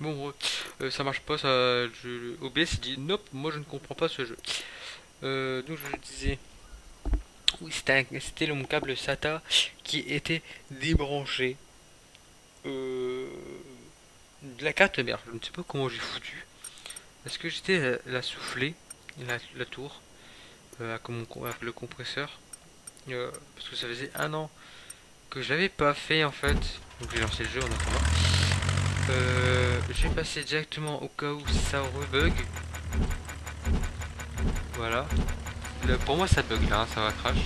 bon, ça marche pas, OBS il dit nope, moi je ne comprends pas ce jeu. Donc je disais, oui, c'était mon câble SATA qui était débranché de la carte mère. Je ne sais pas comment j'ai foutu. Est-ce que j'étais la souffler, la tour, avec le compresseur, parce que ça faisait un an que je l'avais pas fait en fait. Donc j'ai lancé le jeu en attendant. J'ai passé directement au cas où ça rebug. Voilà. Pour moi ça bug là, hein, ça va crash.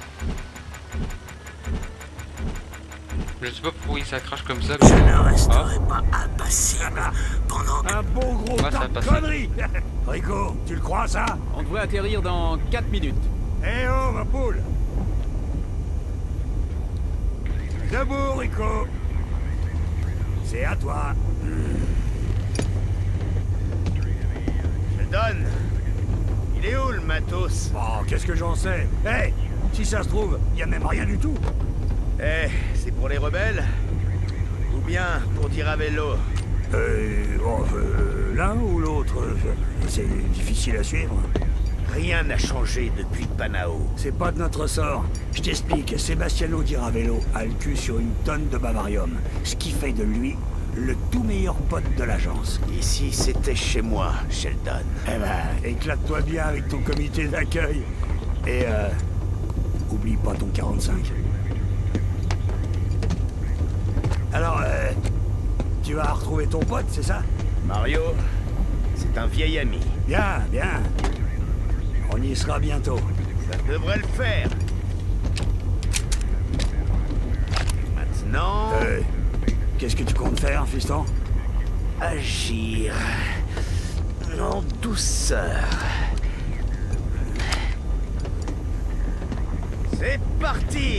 Je sais pas pourquoi ça crache comme ça. Je ne resterai pas impassible pendant Un bon gros ça tas a de passé. conneries. Rico, tu le crois ça? On devrait atterrir dans 4 minutes. Eh oh, ma poule! Debout, Rico! C'est à toi. Je donne. Il est où le matos? Bon, qu'est-ce que j'en sais? Eh, si ça se trouve, y a même rien du tout. Eh, c'est pour les rebelles? Ou bien pour Diravello? L'un ou l'autre, c'est difficile à suivre. Rien n'a changé depuis Panao. C'est pas de notre sort. Je t'explique, Sebastiano Di Ravello a le cul sur une tonne de bavarium, ce qui fait de lui le tout meilleur pote de l'agence. Ici, c'était chez moi, Sheldon. Eh ben, éclate-toi bien avec ton comité d'accueil. Et oublie pas ton 45. Alors, tu vas retrouver ton pote, c'est ça? Mario, c'est un vieil ami. Bien, bien. On y sera bientôt. Ça devrait le faire. Maintenant, Qu'est-ce que tu comptes faire, fiston? agir en douceur. C'est parti.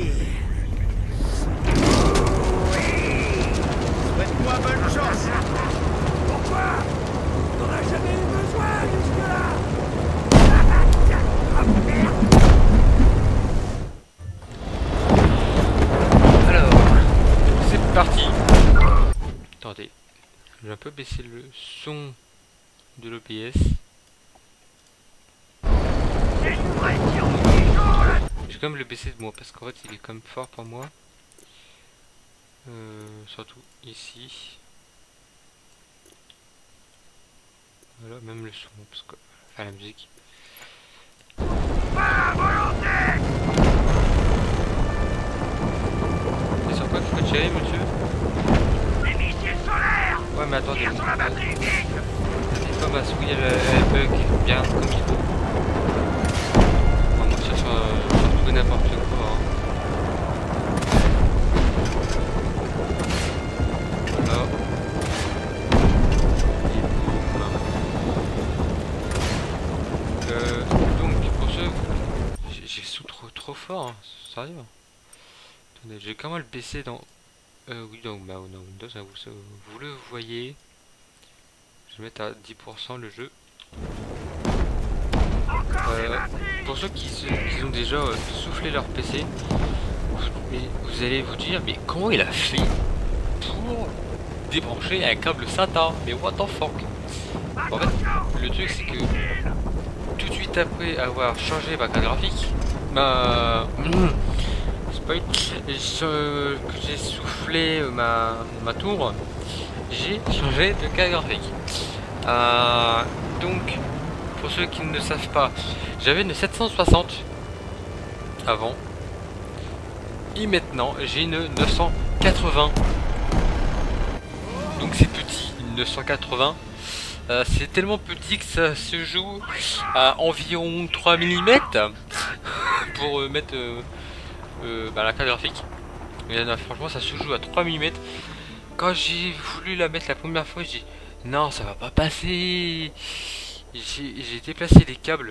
Souhaite-moi bonne chance. Pourquoi? T'en as jamais eu besoin jusque-là. Ah merde! Alors, c'est parti. Attendez, je vais un peu baisser le son de l'OBS. Je vais quand même le baisser de moi parce qu'en fait il est quand même fort pour moi. Surtout ici. Voilà, même le son, parce que. Enfin la musique. C'est sur quoi qu'il faut tirer, monsieur? Les missiles solaires! Ouais, mais attendez. Tire sur la batterie, vite! C'est pas parce qu'il y a le bug bien comme il faut. On va mentir sur tout et n'importe quoi. Hein. Voilà. Et boum. Donc, pour ceux. J'ai sous trop fort, hein. Sérieux. Attendez, j'ai quand même le baissé dans. Oui, donc, bah, dans Windows, hein, vous le voyez. Je vais mettre à 10% le jeu. Pour ceux qui ont déjà soufflé leur PC, vous allez vous dire, mais comment il a fait pour débrancher un câble SATA? Mais what the fuck? En fait, le truc c'est que tout de suite après avoir changé ma carte graphique, spoil, que j'ai soufflé ma tour, j'ai changé de carte graphique. Donc, pour ceux qui ne le savent pas, j'avais une 760 avant. Et maintenant, j'ai une 980. Donc c'est petit, une 980. C'est tellement petit que ça se joue à environ 3 mm pour mettre la carte graphique. Et là, franchement, ça se joue à 3 mm. Quand j'ai voulu la mettre la première fois, j'ai dit non, ça va pas passer. J'ai déplacé les câbles,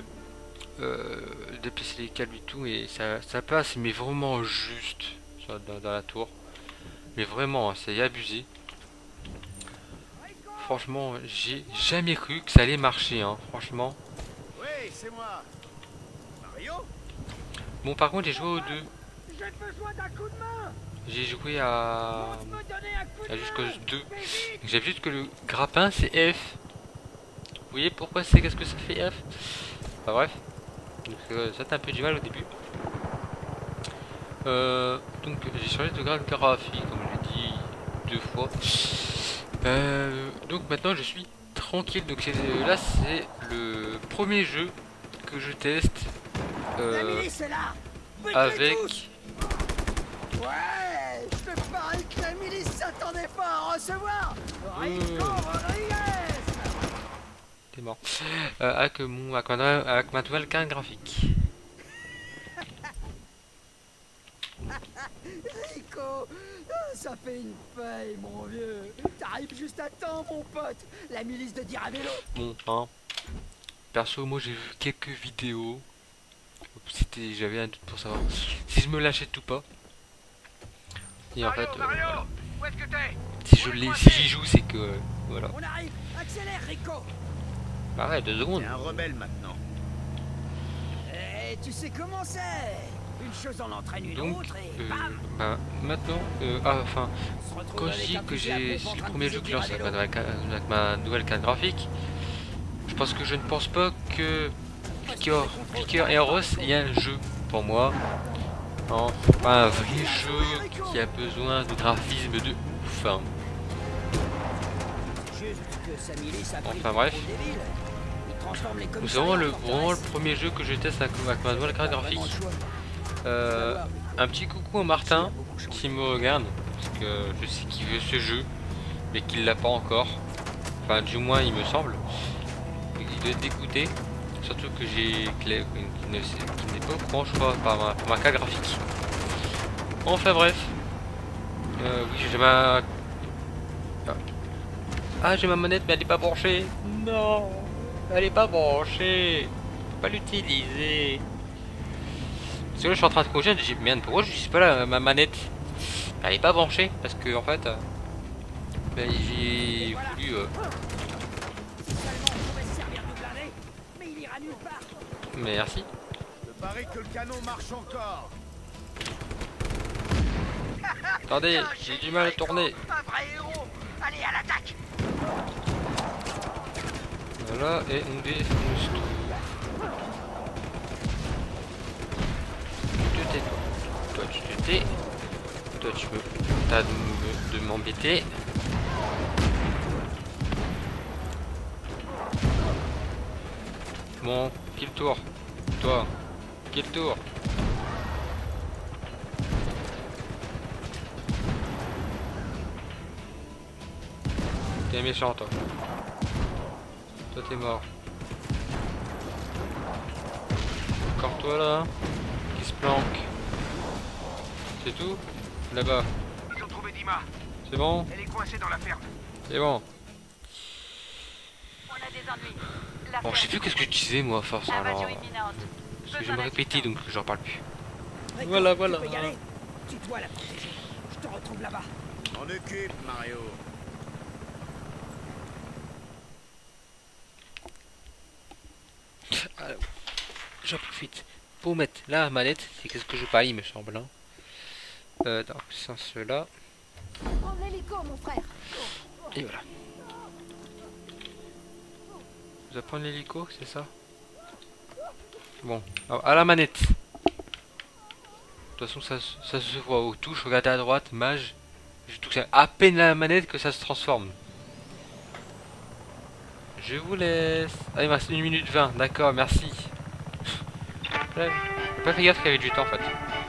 et tout, et ça passe, mais vraiment juste dans la tour. Mais vraiment, c'est abusé. Franchement, j'ai jamais cru que ça allait marcher, hein, franchement. Oui, c'est moi. Mario? Bon, par contre, j'ai joué aux deux. J'ai joué à jusqu'au 2. J'ai vu que le grappin c'est F. Vous voyez pourquoi c'est, qu'est-ce que ça fait F? Enfin bref. Donc ça t'as un peu du mal au début. Donc j'ai changé de grade graphique comme je l'ai dit 2 fois. Donc maintenant je suis tranquille. Donc là c'est le premier jeu que je teste avec. Ouais, je te parie que la milice s'attendait pas à recevoir Rico Rodriguez. T'es mort. Avec ma nouvelle carte graphique. Rico, ça fait une paille, mon vieux. T'arrives juste à temps, mon pote. La milice de Diravelo. Bon, hein. Perso, moi j'ai vu quelques vidéos. J'avais un doute pour savoir si je me lâchais tout pas. Et en fait, voilà. Où est-ce que t'es? Si j'y joue, c'est que voilà. On arrive, accélère, Rico. Bah ouais, 2 secondes. T'es un rebelle maintenant. Et tu sais comment c'est. Une chose en entraîne une Donc, autre et bam. bah, maintenant, enfin, On se retrouve quand je avec dis un que fusil à c'est pompe en le train de premier jeu que je lance viser avec ma nouvelle carte graphique, je pense que je ne pense pas que Clicker Heroes est un jeu pour moi. Non, pas un vrai jeu qui a besoin de graphisme de ouf. Hein. Juste que sa milice a pris Enfin bref. pour des villes. Il transforme les C'est commissariats vraiment en le forteresses. premier jeu que je teste avec ma nouvelle carte Pas vraiment graphique. le choix. Un petit coucou à Martin qui me regarde, parce que je sais qu'il veut ce jeu, mais qu'il l'a pas encore. Enfin, du moins, il me semble. Il doit être dégoûté, surtout que qu'il n'est pas au courant, je crois, par ma carte graphique. Enfin, bref. Oui, j'ai ma. Ah, j'ai ma manette, mais elle n'est pas branchée. Non, elle est pas branchée. Je peux pas l'utiliser. Parce que là je suis en train de coucher, je dis merde, pourquoi je dis pas ma manette? Elle est pas branchée parce que en fait ben, j'ai voulu Si seulement on pouvait se servir du blindé, mais il ira nulle part. merci. Je parie que le canon marche encore. Attendez, j'ai du mal à tourner. Un vrai héros. Allez, à l'attaque. Voilà, et on défonce tout. Tu te tais, toi tu te tais. Toi tu veux t'as de m'embêter. Bon, qui le tour? Toi, qui le tour? T'es méchant toi. Toi t'es mort. Encore toi là qui se planque. C'est tout? Là-bas. Ils ont trouvé Dima. C'est bon? Elle est coincée dans la ferme. C'est bon. On a des ennuis. Bon, je sais plus qu'est-ce que je disais moi, force alors. Invasion imminente. Parce que je vais me répéter donc j'en parle plus. Rico, Voilà, tu voilà. peux y aller. Tu dois la protéger. Je te retrouve là-bas. M'en occupe, Mario. Alors, j'en profite pour mettre la manette, c'est qu'est-ce que je parle, il me semble. Hein. Donc, sans cela. Prends l'hélico, mon frère. Et voilà. Vous allez prendre l'hélico, c'est ça? Bon, alors, à la manette. De toute façon, ça se voit aux touches. Regardez à droite, mage. Je touche à peine la manette que ça se transforme. Je vous laisse. Ah, il me reste 1 minute 20. D'accord, merci. Ouais, j'ai pas fait gaffe qu'il y avait du temps en fait.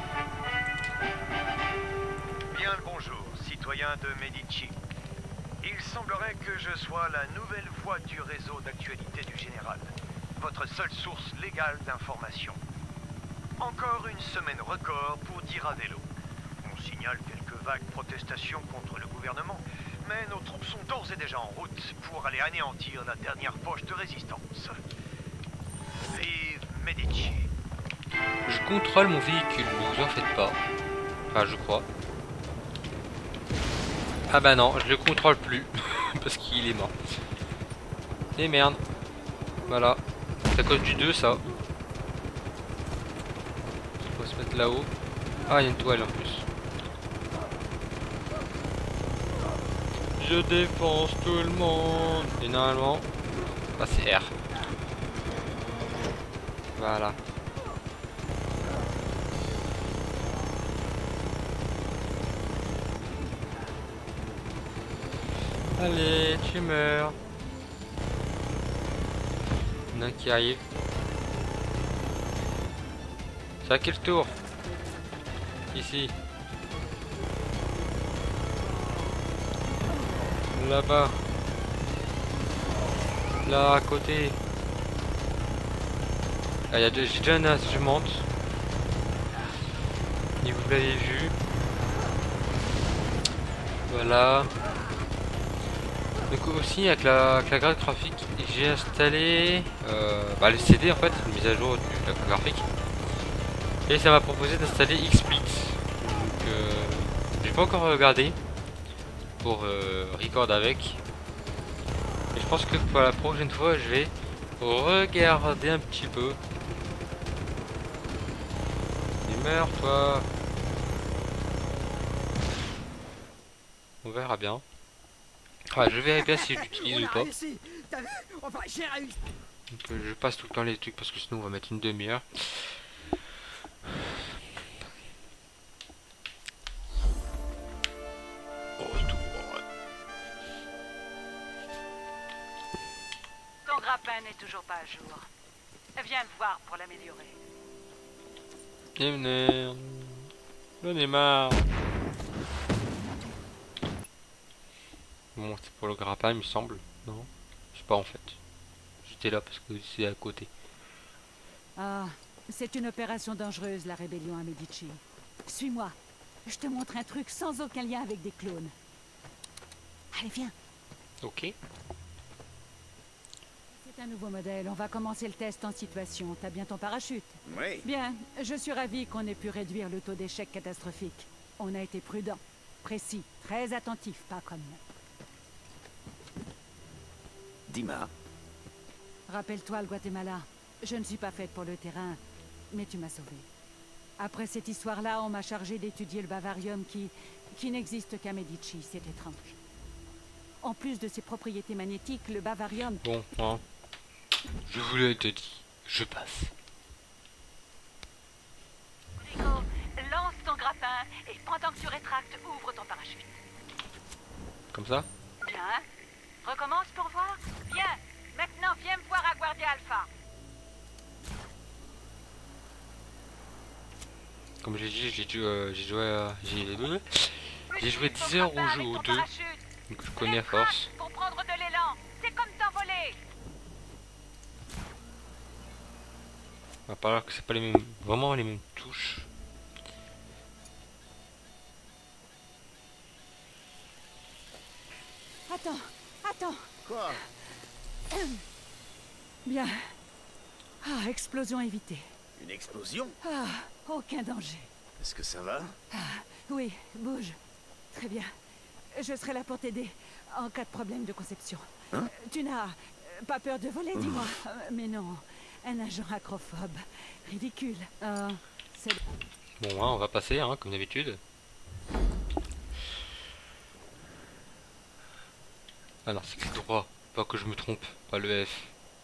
Bien le bonjour, citoyen de Medici. Il semblerait que je sois la nouvelle voix du réseau d'actualité du général, votre seule source légale d'information. Encore une semaine record pour Diravelo. On signale quelques vagues protestations contre le gouvernement, mais nos troupes sont d'ores et déjà en route pour aller anéantir la dernière poche de résistance. Vive Medici. Je contrôle mon véhicule, ne vous en faites pas. Enfin, je crois. Ah bah non, je le contrôle plus. Parce qu'il est mort. Et merde. Voilà. C'est à cause du 2 ça. On va se mettre là-haut. Ah, il y a une toile en plus. Je défonce tout le monde. Et normalement... Ah, c'est R. Voilà. Allez, tu meurs. Il y en a un qui arrive. C'est à quel tour? Ici. Là-bas. Là, à côté. Ah, j'ai déjà un as, je monte. Et vous l'avez vu. Voilà. Donc aussi avec la carte graphique, j'ai installé le CD en fait, une mise à jour de la carte graphique. Et ça m'a proposé d'installer XSplit. Donc j'ai pas encore regardé pour record avec. Et je pense que pour la prochaine fois je vais regarder un petit peu. Et meurs toi. On verra bien. Ah, je verrai bien si je l'utilise ou pas. Enfin, j'ai réussi. Donc je passe tout le temps les trucs parce que sinon on va mettre une demi-heure. Ton grappin n'est toujours pas à jour. Viens le voir pour l'améliorer. J'en ai marre. Bon, c'est pour le grappin, il me semble. Non, je sais pas en fait. J'étais là parce que c'est à côté. Ah, c'est une opération dangereuse, la rébellion à Medici. Suis-moi. Je te montre un truc sans aucun lien avec des clones. Allez, viens. Ok. C'est un nouveau modèle. On va commencer le test en situation. T'as bien ton parachute? Oui. Bien. Je suis ravi qu'on ait pu réduire le taux d'échec catastrophique. On a été prudent, précis, très attentif, pas comme... Dima, Rappelle-toi le Guatemala. Je ne suis pas faite pour le terrain, mais tu m'as sauvée. Après cette histoire-là, on m'a chargé d'étudier le bavarium qui n'existe qu'à Medici. C'est étrange. En plus de ses propriétés magnétiques, le bavarium... Bon, hein. Je vous l'ai dit. Je passe. Rico, lance ton grappin et pendant que tu rétractes, ouvre ton parachute. Comme ça? Bien. Recommence pour voir? Bien. Maintenant, viens me voir à Guardia Alpha. Comme j'ai dit, j'ai joué 10 heures au jeu ou 2. Donc je connais à force. Pour prendre de l'élan, c'est comme t'envoler. À part que c'est pas les mêmes, vraiment les mêmes touches. Attends. Quoi? Bien. Ah, explosion évitée. Une explosion? Ah, aucun danger. Est-ce que ça va? Ah, oui, bouge. Très bien. Je serai là pour t'aider en cas de problème de conception. Hein? Tu n'as pas peur de voler, dis-moi. Mais non, un agent acrophobe. Ridicule. C'est... Bon, hein, on va passer, hein, comme d'habitude. Ah non, c'est clic droit. Pas que je me trompe, pas le F.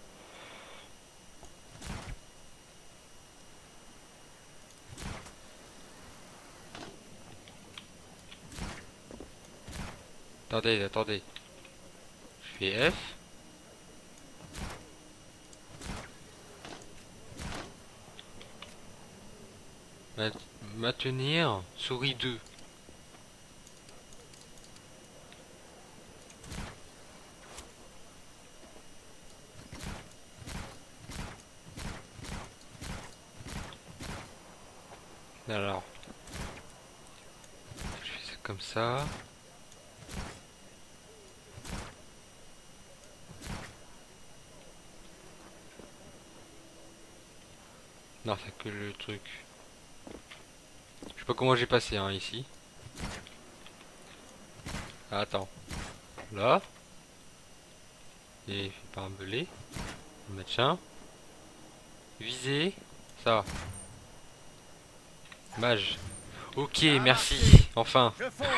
Attendez. Je fais F. Maintenir souris 2. Alors, je fais ça comme ça. Non, c'est que le truc. Je sais pas comment j'ai passé hein, ici. Ah, attends. Là. Et par un belé. Machin. Viser. Ça. Mage. Ok, merci. Enfin. Je fonce.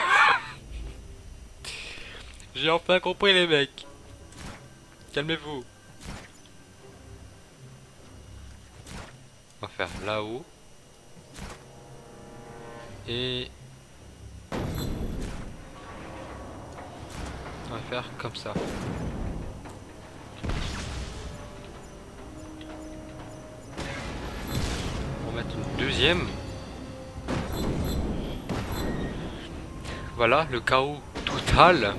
J'ai enfin compris les mecs. Calmez-vous. On va faire là-haut. Et... on va faire comme ça. On va mettre une deuxième. Voilà, le chaos total.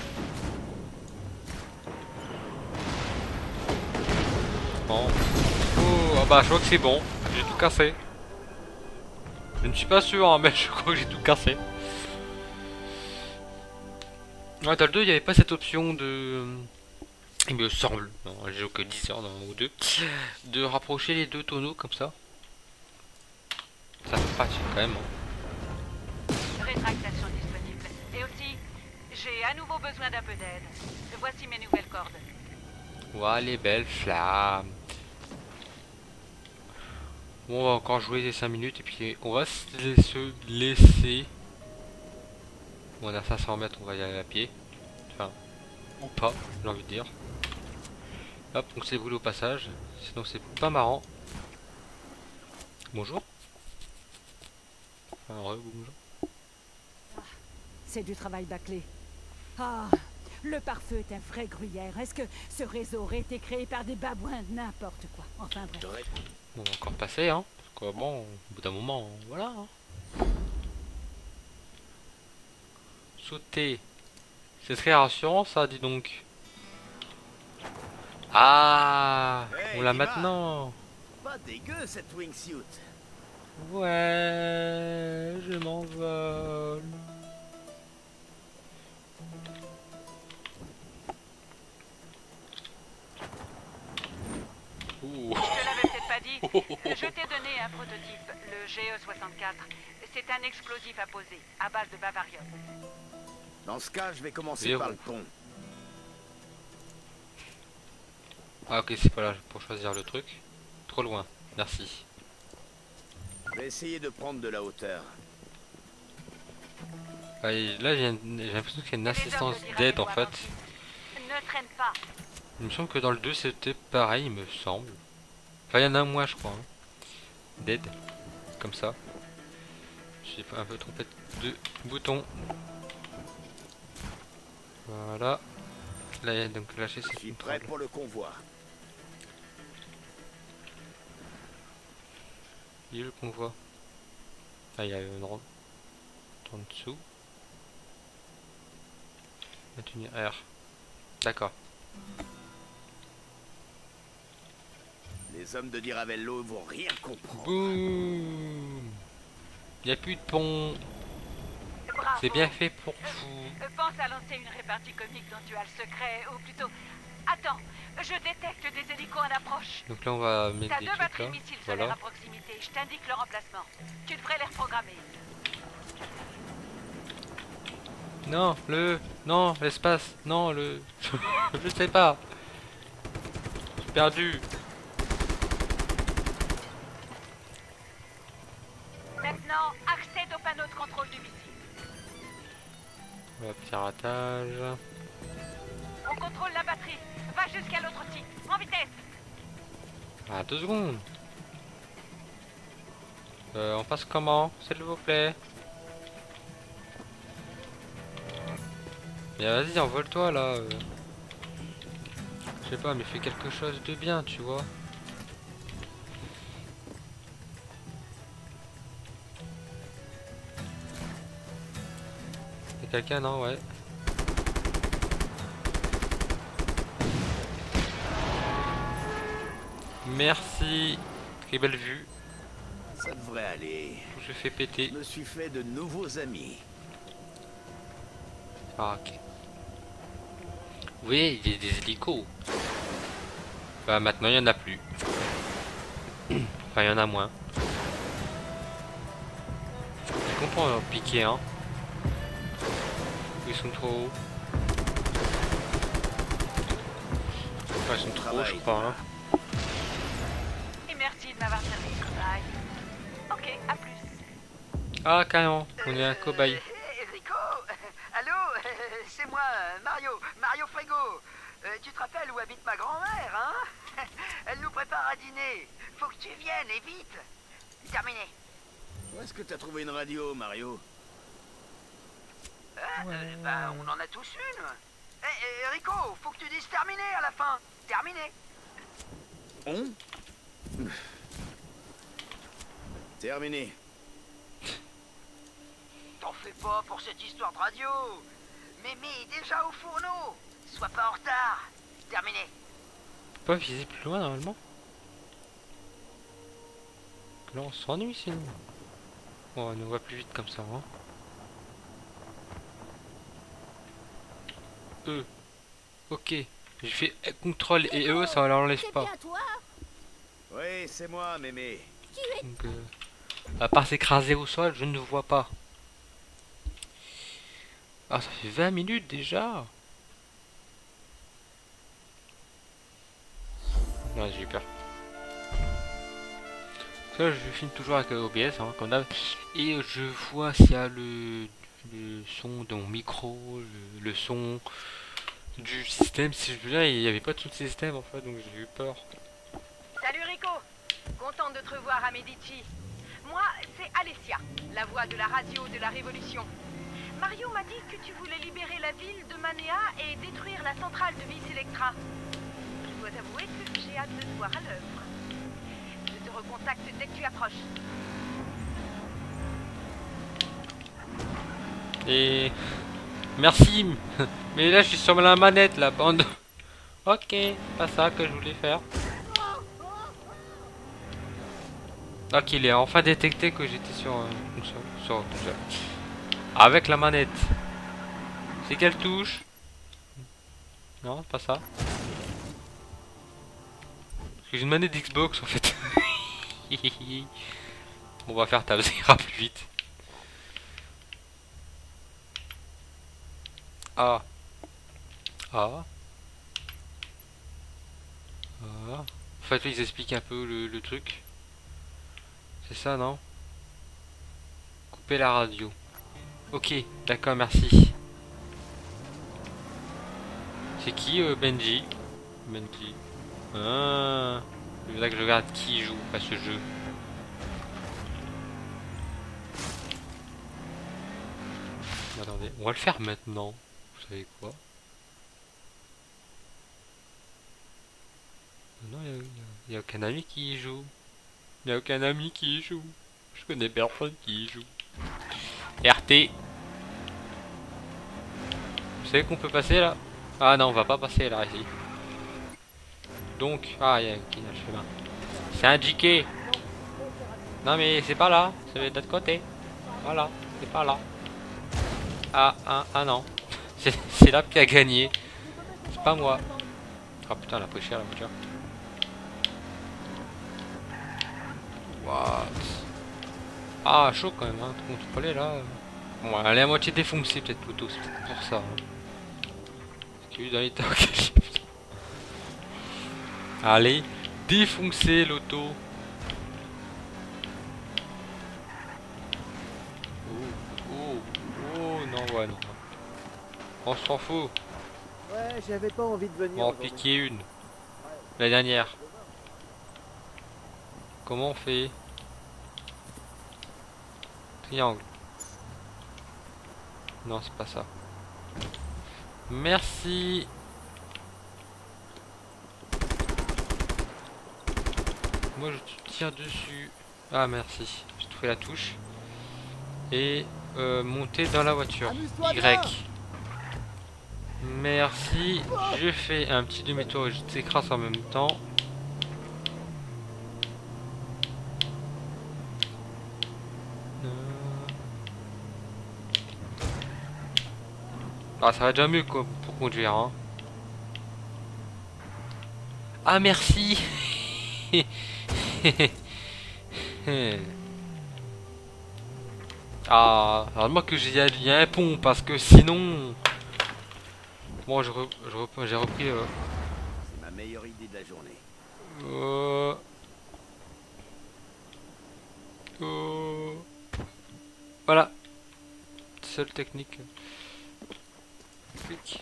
Bon. Oh, ah bah je crois que c'est bon. J'ai tout cassé. Je ne suis pas sûr, hein, mais je crois que j'ai tout cassé. Ouais, dans le 2, il n'y avait pas cette option de... il me semble, j'ai joué que 10 heures ou 2, de rapprocher les deux tonneaux comme ça. Ça fait pratique quand même. Hein. Rétractation disponible. Et aussi, j'ai à nouveau besoin d'un peu d'aide. Voici mes nouvelles cordes. Ouah, les belles flammes. Bon, on va encore jouer les 5 minutes et puis on va se laisser. Bon, on a 500 mètres, on va y aller à pied. Enfin, ou pas, j'ai envie de dire. Hop, on s'est brûlé au passage. Sinon, c'est pas marrant. Bonjour. Enfin, bonjour. C'est du travail bâclé. Ah, le pare-feu est un vrai gruyère. Est-ce que ce réseau aurait été créé par des babouins? N'importe quoi. Enfin bref. On va encore passer, hein. Parce que bon, au bout d'un moment, voilà. Hein. Sauter. C'est très rassurant ça, dis donc. Ah, Hey, on l'a Dima. maintenant. Pas dégueu cette wingsuit. Ouais, je m'envole. Ouh. Je te l'avais peut-être pas dit. Je t'ai donné un prototype, le GE64. C'est un explosif à poser, à base de bavarium. Dans ce cas, je vais commencer Zéro. par le pont. Ah ok, c'est pas là pour choisir le truc. Trop loin, merci. Je vais essayer de prendre de la hauteur. Ah, et là j'ai l'impression qu'il y a une Les assistance hommes de d'aide en Dirano fait. Ne traîne pas. Il me semble que dans le 2 c'était pareil, il me semble. Enfin il y en a un moins je crois. Hein. D'aide, comme ça. J'ai un peu trompé de bouton. Voilà. Là il y a donc lâché Je cette suis prêt contrôle. pour le convoi. Il est où le convoi? Ah il y a une ronde en dessous. Maintenir R. D'accord. Les hommes de Diravello vont rien comprendre. Boum. Il n'y a plus de pont. Bravo. C'est bien fait pour vous. Pense à lancer une répartie comique dont tu as le secret, ou plutôt... Attends, je détecte des hélicos en approche. Donc là on va mettre T'as des deux trucs là. batteries missiles solaires Voilà. à proximité. Je t'indique leur emplacement. Tu devrais les reprogrammer. Non, non, l'espace, non, je sais pas. J'ai perdu. Maintenant, accède au panneau de contrôle du missile. Voilà, piratage. On contrôle la batterie. Va jusqu'à l'autre site. En vitesse. Ah, 2 secondes. On passe comment, s'il vous plaît? Mais vas-y, envole-toi là. Je sais pas, mais fais quelque chose de bien, tu vois. Y'a quelqu'un, non? Ouais. Merci. Très belle vue. Ça devrait aller. Je fais péter. Je me suis fait de nouveaux amis. Ah, ok. Oui, il y a des hélicos. Bah maintenant il y en a plus. Enfin il y en a moins. Je comprends en piquer hein. Ils sont trop hauts. Ouais, ils sont trop hauts je crois hein. Et merci de m'avoir servi. Bye. Ok, à plus. Ah, carrément, on est un cobaye. Rico. Allô. C'est moi, Mario Frego. Tu te rappelles où habite ma grand-mère, hein? Elle nous prépare à dîner. Faut que tu viennes, et vite. Terminé. Où est-ce que t'as trouvé une radio, Mario? Bah, on en a tous une. Rico, faut que tu dises terminé à la fin. Terminé. Terminé. T'en fais pas pour cette histoire de radio. Mémé est déjà au fourneau. Sois pas en retard. Terminé. On peut pas viser plus loin normalement. Là on s'ennuie sinon. Bon, on nous va plus vite comme ça. Hein. Ok. J'ai fait CTRL et E, ça l'enlève pas. Oui, c'est moi, mémé. Donc, à part s'écraser au sol, je ne vois pas. Ah, ça fait 20 minutes déjà. Non, j'ai eu peur. Ça, je filme toujours avec OBS, hein, qu'on a. Et je vois s'il y a le son de mon micro, le son du système. Si je veux dire, il n'y avait pas de son de système en fait, donc j'ai eu peur. Salut Rico, contente de te revoir à Medici. Moi, c'est Alessia, la voix de la radio de la Révolution. Mario m'a dit que tu voulais libérer la ville de Manea et détruire la centrale de Vis Electra. Je dois t'avouer que j'ai hâte de te voir à l'œuvre. Je te recontacte dès que tu approches. Et merci. Mais là je suis sur la manette, la bande. Ok, pas ça que je voulais faire. Ok, il est enfin détecté que j'étais sur avec la manette. C'est quelle touche? Non, pas ça. Parce que j'ai une manette d'Xbox en fait. On va faire tab, ça ira plus vite. Ah. Ah. Ah. En fait, ils expliquent un peu le truc. C'est ça, non? Couper la radio. Ok, d'accord, merci. C'est qui, Benji? Benji. Ah. C'est là que je regarde qui joue à ce jeu. Attendez, on va le faire maintenant. Vous savez quoi? Non, il n'y a aucun ami qui y joue. Il n'y a aucun ami qui y joue. Je connais personne qui y joue. RT. Vous savez qu'on peut passer là? Ah non, on va pas passer là ici. Donc, ah, il y a le chemin. C'est indiqué. Non mais c'est pas là, c'est de l'autre côté. Voilà, c'est pas là. Ah non. C'est là qui a gagné. C'est pas moi. Ah putain, elle a pris cher la voiture. What? Ah, chaud quand même, hein, de contrôler là. Bon, elle est à moitié défoncée peut-être l'auto, c'est peut-être pour ça. Hein. Parce qu'il y a eu dans l'état auquel j'ai... Allez, défoncer l'auto. Oh, non, ouais, non. On s'en fout. Ouais, j'avais pas envie de venir. On va en piquer une. La dernière. Comment on fait? Triangle. Non, c'est pas ça. Merci. Moi je tire dessus. Ah merci. J'ai trouvé la touche. Et monter dans la voiture. Y. Merci. Je fais un petit demi-tour et je t'écrase en même temps. Ah, ça va déjà mieux quoi, pour conduire. Hein. Ah merci. Ah, alors moi que j'ai un pont parce que sinon, bon, j'ai repris. C'est ma meilleure idée de la journée. Voilà. Seule technique. Clic.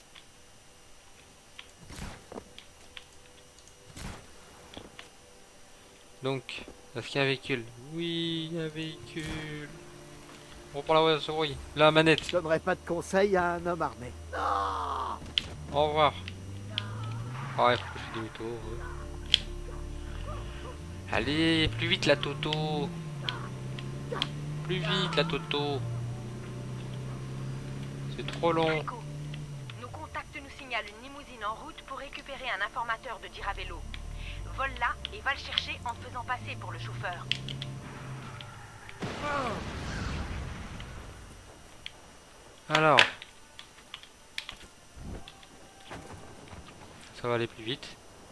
Donc, est-ce qu'il y a un véhicule? Oui, il y a un véhicule. On reprend la voiture, oui. La manette. Je donnerai pas de conseils à un homme armé. Au revoir. Ah ouais, faut que je fasse demi-tour. Allez, plus vite la Toto. Plus vite la Toto. C'est trop long. Rico, nos contacts nous signalent une limousine en route pour récupérer un informateur de Diravello. Vole-la et va le chercher en te faisant passer pour le chauffeur. Alors. Ça va aller plus vite.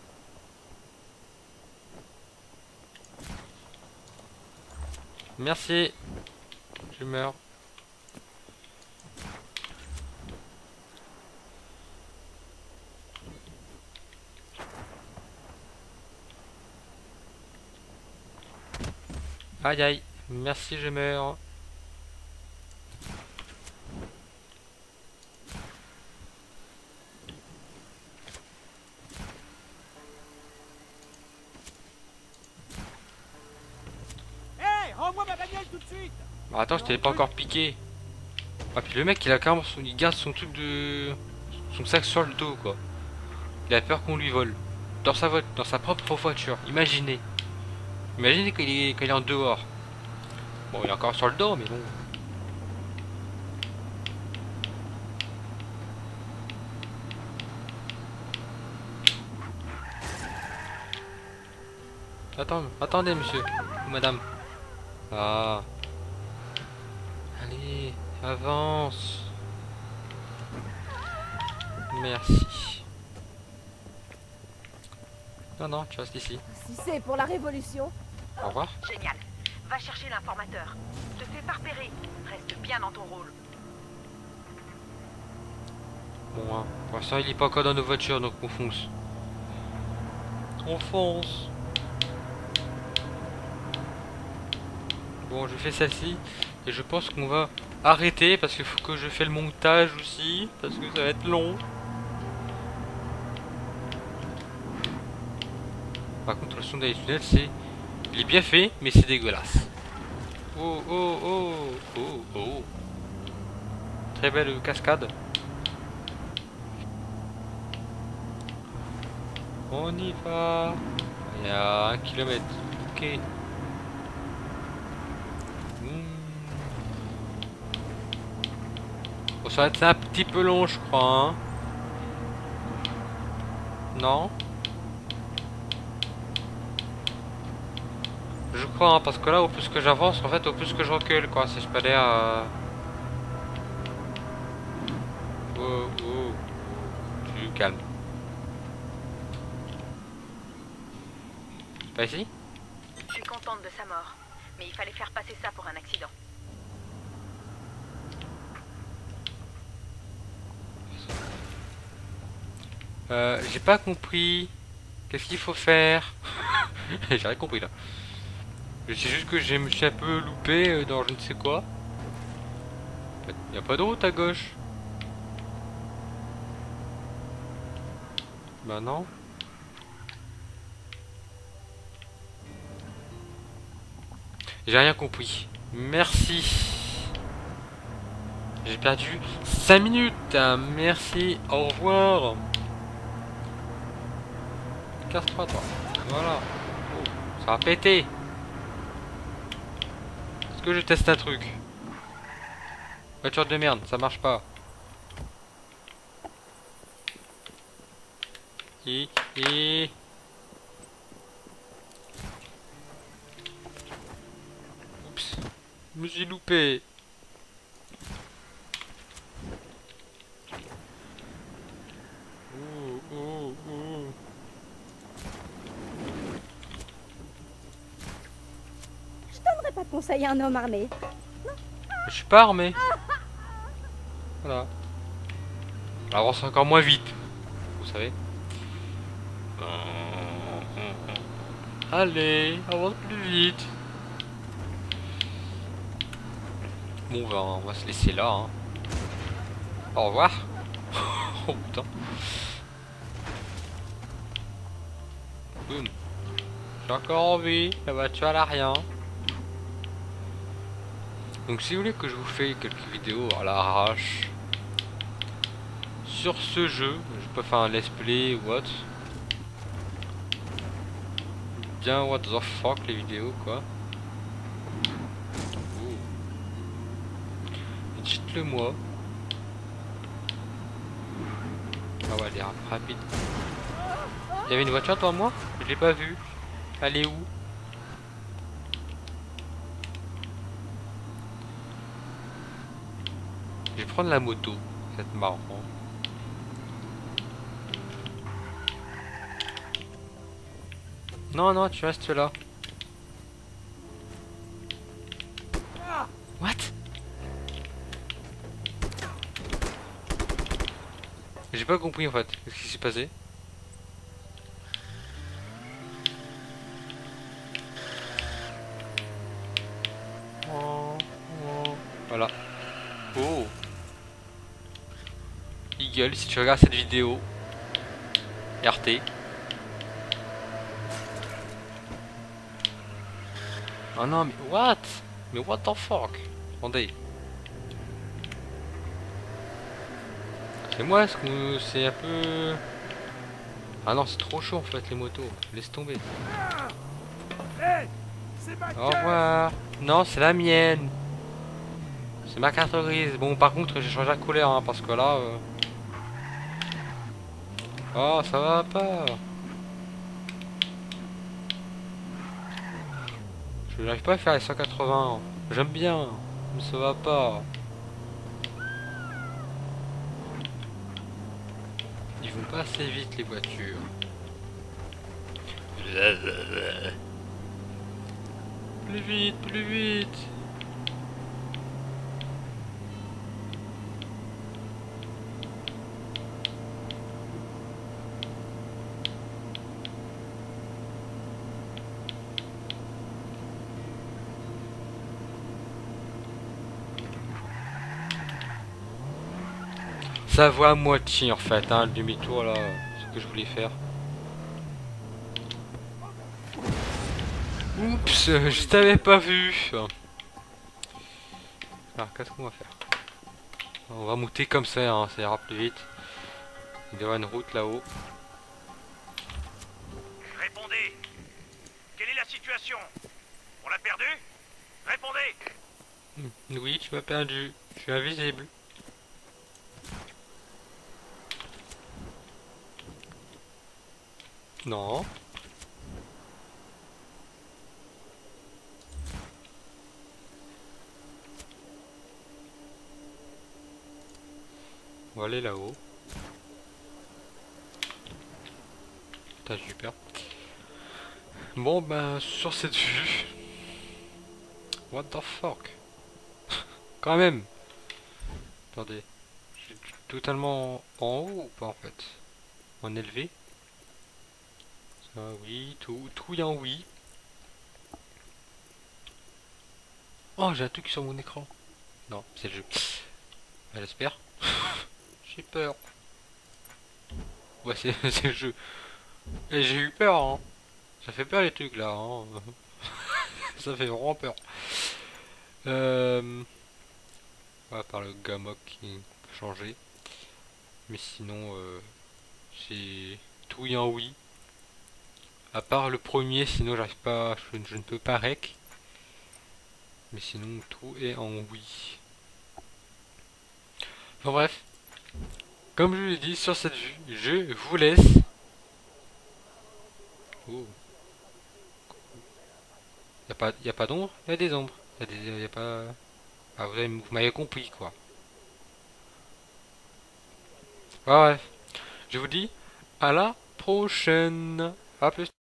Merci. Je meurs. Aïe aïe. Merci, je meurs. Rends-moi ma bagnole tout de suite. Bah attends, je t'avais pas encore piqué. Ah puis le mec il a carrément il garde son truc de... son sac sur le dos quoi. Il a peur qu'on lui vole. Dans sa propre voiture. Imaginez. Imaginez quand il est en dehors. Bon il est encore sur le dos mais bon. Attendez monsieur. Ou madame. Ah. Allez, avance. Merci. Non, tu restes ici. Si c'est pour la révolution. Au revoir. Génial. Va chercher l'informateur. Te fais pas repérer. Reste bien dans ton rôle. Bon, hein. Pour l'instant, il est pas encore dans nos voitures, donc on fonce. On fonce. Bon, je fais celle-ci. Et je pense qu'on va arrêter parce qu'il faut que je fasse le montage aussi. Parce que ça va être long. Par contre, le son des tunnels, c'est... il est bien fait, mais c'est dégueulasse. Oh, oh, oh, oh, oh. Très belle cascade. On y va. Il y a 1 kilomètre. Ok. Bon, ça va être un petit peu long, je crois. Hein. Non? Je crois, hein, parce que là, au plus que j'avance, en fait, au plus que je recule, quoi. Si je peux aller à... Oh, oh. Tu calmes. C'est pas ici? Je suis contente de sa mort. Mais il fallait faire passer ça pour un accident. J'ai pas compris. Qu'est-ce qu'il faut faire? J'ai rien compris là. Je sais juste que je me suis un peu loupé dans je ne sais quoi. Y a pas de route à gauche. Bah non. J'ai rien compris. Merci. J'ai perdu 5 minutes. Merci. Au revoir. Casse-toi toi. Voilà. Oh, ça va péter. Est-ce que je teste un truc? Voiture de merde, ça marche pas. Et... Oups. Je me suis loupé. Oh, oh, oh. Je donnerais pas de conseil à un homme armé. Je suis pas armé. Voilà. On avance encore moins vite. Vous savez. Allez, avance plus vite. bon, on va se laisser là. Hein. Au revoir. Oh putain. Boum. J'ai encore envie. La voiture elle a rien. Donc si vous voulez que je vous fasse quelques vidéos à l'arrache sur ce jeu, je peux faire un let's play ou what. Bien what the fuck les vidéos quoi. Dites-le moi. Ah ouais, elle est rapide. Il y avait une voiture devant moi? Je l'ai pas vue. Elle est où? Je vais prendre la moto. Ça va être marrant. Non, non, tu restes là. What? J'ai pas compris en fait. Qu'est-ce qui s'est passé? Voilà. Oh. Eagle, si tu regardes cette vidéo. RT. Oh non, mais what? Mais what the fuck? Attendez. Et moi, est-ce que c'est un peu... Ah non, c'est trop chaud en fait les motos. Laisse tomber. Au revoir. Non, c'est la mienne. C'est ma carte grise. Bon, par contre, j'ai changé la couleur hein, parce que là... Oh, ça va pas. Je n'arrive pas à faire les 180. J'aime bien, mais ça va pas. Ils vont pas assez vite les voitures. Plus vite, plus vite. Ça va à moitié en fait, hein, le demi-tour là, ce que je voulais faire. Oups, je t'avais pas vu. Alors qu'est-ce qu'on va faire? On va monter comme ça, hein, ça ira plus vite. Il y aura une route là-haut. Répondez. Quelle est la situation? On l'a perdu? Répondez. Oui, tu m'as perdu. Je suis invisible. Non. On va aller là-haut. Putain, super. Bon, ben, sur cette vue. What the fuck? Quand même. Attendez. Je suis totalement en haut ou pas en fait? En élevé? Ça, oui, tout y en oui. Oh, j'ai un truc sur mon écran. Non, c'est le jeu. J'espère. J'ai peur. Ouais, c'est le jeu. Et j'ai eu peur, hein. Ça fait peur les trucs là, hein. Ça fait vraiment peur. Ouais, par le gamma qui a changé. Mais sinon, c'est tout y en oui. À part le premier, sinon j'arrive pas, je ne peux pas rec. Mais sinon tout est en oui. Enfin bref. Comme je l'ai dit sur cette vue, je vous laisse. Oh. Y a pas d'ombre? Il y a des ombres. Y a pas... Ah, vous m'avez compris quoi. Bref. Je vous dis à la prochaine. A plus.